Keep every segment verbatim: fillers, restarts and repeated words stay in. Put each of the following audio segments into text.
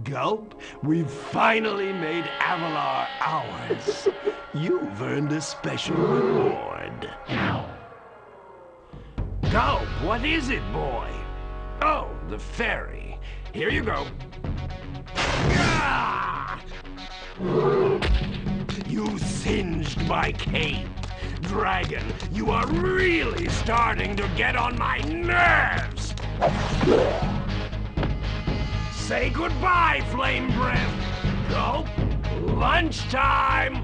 Gulp, we've finally made Avalar ours. You've earned a special reward. Gulp, what is it, boy? Oh, the ferry. Here you go. Ah! You singed my cape. Dragon, you are really starting to get on my nerves! Say goodbye, Flame Breath! Gulp! Lunchtime!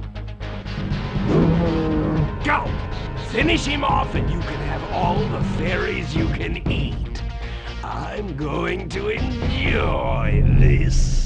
Gulp! Finish him off and you can have all the fairies you can eat. I'm going to enjoy this.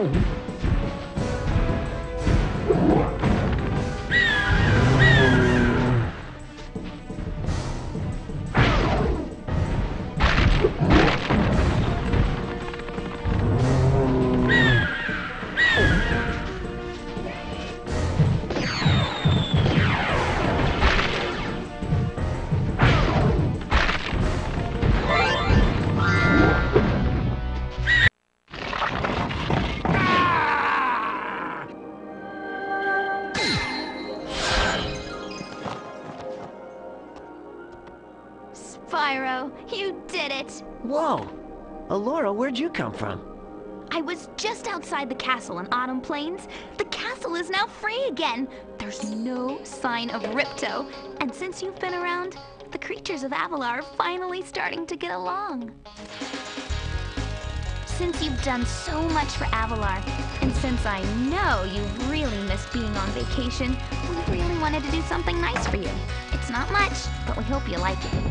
Spyro, you did it! Whoa! Alora, where'd you come from? I was just outside the castle in Autumn Plains. The castle is now free again. There's no sign of Ripto. And since you've been around, the creatures of Avalar are finally starting to get along. Since you've done so much for Avalar, and since I know you've really missed being on vacation, we really wanted to do something nice for you. It's not much, but we hope you like it.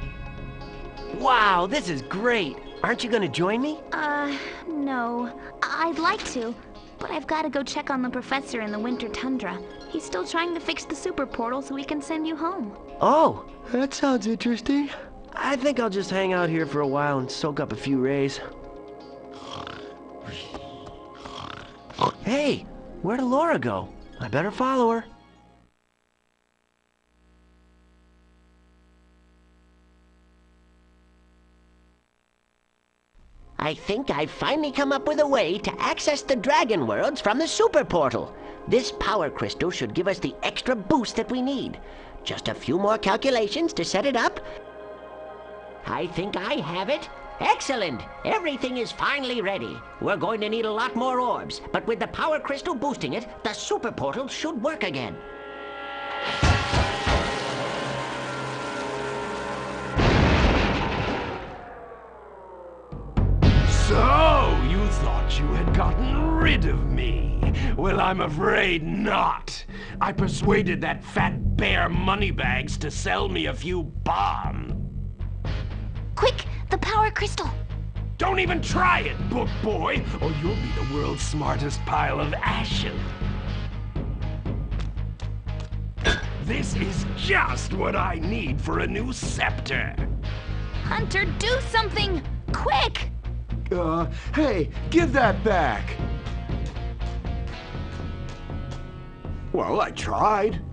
Wow, this is great! Aren't you gonna join me? Uh, no. I'd like to, but I've got to go check on the professor in the winter tundra. He's still trying to fix the super portal so we can send you home. Oh, that sounds interesting. I think I'll just hang out here for a while and soak up a few rays. Hey, where'd Alora go? I better follow her. I think I've finally come up with a way to access the Dragon Worlds from the Super Portal. This power crystal should give us the extra boost that we need. Just a few more calculations to set it up. I think I have it. Excellent! Everything is finally ready. We're going to need a lot more orbs, but with the power crystal boosting it, the Super Portal should work again. So, you thought you had gotten rid of me? Well, I'm afraid not. I persuaded that fat bear Moneybags to sell me a few bombs. Quick, the power crystal! Don't even try it, book boy, or you'll be the world's smartest pile of ashes. This is just what I need for a new scepter. Hunter, do something! Quick! Uh, hey, give that back! Well, I tried.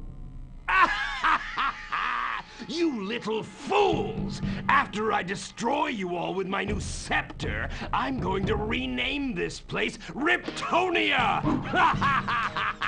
You little fools! After I destroy you all with my new scepter, I'm going to rename this place Riptonia!